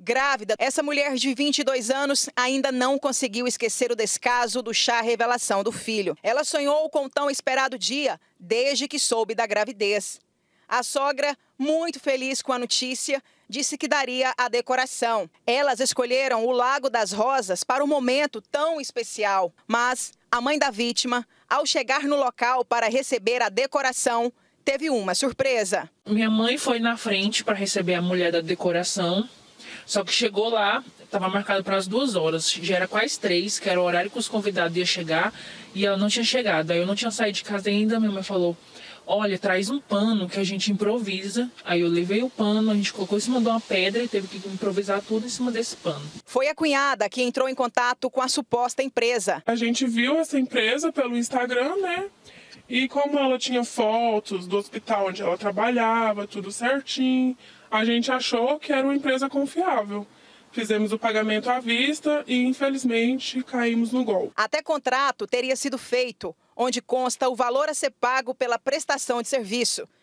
Grávida, essa mulher de 22 anos ainda não conseguiu esquecer o descaso do chá revelação do filho. Ela sonhou com o tão esperado dia desde que soube da gravidez. A sogra, muito feliz com a notícia, disse que daria a decoração. Elas escolheram o Lago das Rosas para um momento tão especial. Mas a mãe da vítima, ao chegar no local para receber a decoração, teve uma surpresa. Minha mãe foi na frente para receber a mulher da decoração. Só que chegou lá, estava marcado para as 2 horas, já era quase 3, que era o horário que os convidados iam chegar, e ela não tinha chegado. Aí eu não tinha saído de casa ainda, minha mãe falou, olha, traz um pano que a gente improvisa. Aí eu levei o pano, a gente colocou em cima de uma pedra e teve que improvisar tudo em cima desse pano. Foi a cunhada que entrou em contato com a suposta empresa. A gente viu essa empresa pelo Instagram, né? E como ela tinha fotos do hospital onde ela trabalhava, tudo certinho, a gente achou que era uma empresa confiável. Fizemos o pagamento à vista e, infelizmente, caímos no golpe. Até contrato teria sido feito, onde consta o valor a ser pago pela prestação de serviço, R$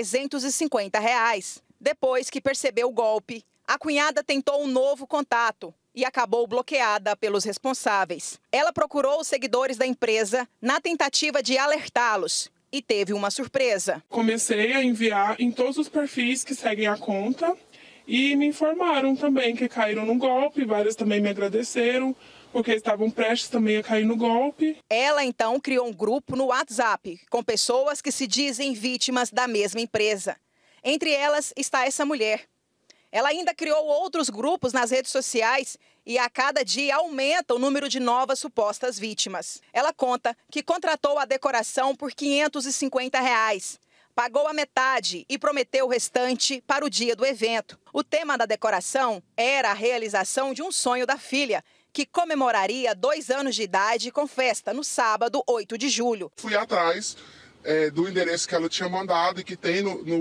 350. Depois que percebeu o golpe, a cunhada tentou um novo contato e acabou bloqueada pelos responsáveis. Ela procurou os seguidores da empresa na tentativa de alertá-los e teve uma surpresa. Comecei a enviar em todos os perfis que seguem a conta e me informaram também que caíram no golpe. Várias também me agradeceram porque estavam prestes também a cair no golpe. Ela então criou um grupo no WhatsApp com pessoas que se dizem vítimas da mesma empresa. Entre elas está essa mulher. Ela ainda criou outros grupos nas redes sociais e a cada dia aumenta o número de novas supostas vítimas. Ela conta que contratou a decoração por R$ 550, pagou a metade e prometeu o restante para o dia do evento. O tema da decoração era a realização de um sonho da filha, que comemoraria 2 anos de idade com festa no sábado, 8 de julho. Fui atrás do endereço que ela tinha mandado e que tem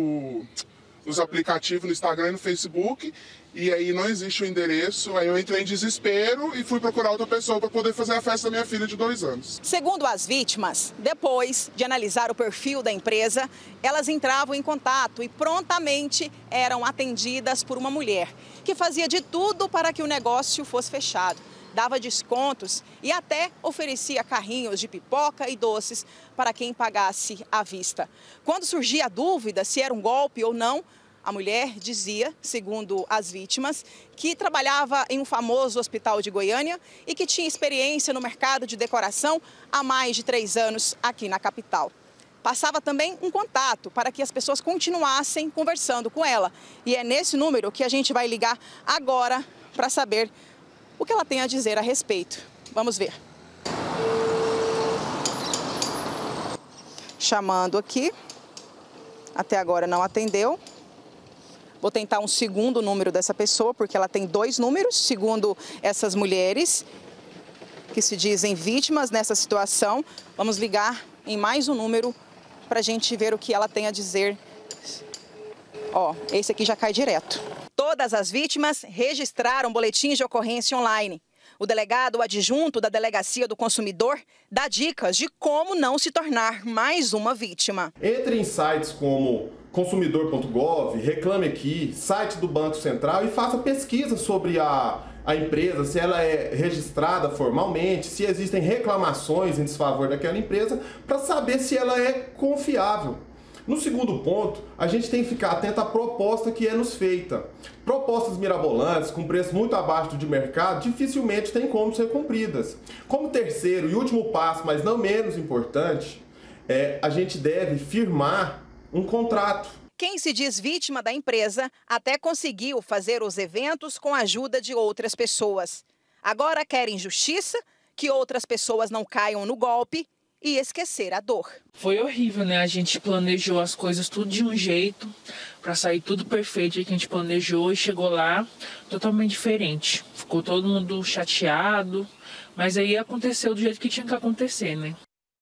nos aplicativos, no Instagram e no Facebook, e aí não existe o endereço. Aí eu entrei em desespero e fui procurar outra pessoa para poder fazer a festa da minha filha de 2 anos. Segundo as vítimas, depois de analisar o perfil da empresa, elas entravam em contato e prontamente eram atendidas por uma mulher que fazia de tudo para que o negócio fosse fechado. Dava descontos e até oferecia carrinhos de pipoca e doces para quem pagasse à vista. Quando surgia a dúvida se era um golpe ou não, a mulher dizia, segundo as vítimas, que trabalhava em um famoso hospital de Goiânia e que tinha experiência no mercado de decoração há mais de 3 anos aqui na capital. Passava também um contato para que as pessoas continuassem conversando com ela. E é nesse número que a gente vai ligar agora para saber o que ela tem a dizer a respeito. Vamos ver. Chamando aqui. Até agora não atendeu. Vou tentar um segundo número dessa pessoa, porque ela tem 2 números, segundo essas mulheres que se dizem vítimas nessa situação. Vamos ligar em mais um número para a gente ver o que ela tem a dizer. Ó, esse aqui já cai direto. Todas as vítimas registraram boletins de ocorrência online. O delegado adjunto da Delegacia do Consumidor dá dicas de como não se tornar mais uma vítima. Entre em sites como consumidor.gov, Reclame Aqui, site do Banco Central e faça pesquisa sobre a empresa, se ela é registrada formalmente, se existem reclamações em desfavor daquela empresa, para saber se ela é confiável. No segundo ponto, a gente tem que ficar atento à proposta que é nos feita. Propostas mirabolantes, com preço muito abaixo do de mercado, dificilmente têm como ser cumpridas. Como terceiro e último passo, mas não menos importante, a gente deve firmar um contrato. Quem se diz vítima da empresa até conseguiu fazer os eventos com a ajuda de outras pessoas. Agora querem justiça, que outras pessoas não caiam no golpe e esquecer a dor. Foi horrível, né? A gente planejou as coisas tudo de um jeito, para sair tudo perfeito que a gente planejou, e chegou lá totalmente diferente. Ficou todo mundo chateado, mas aí aconteceu do jeito que tinha que acontecer, né?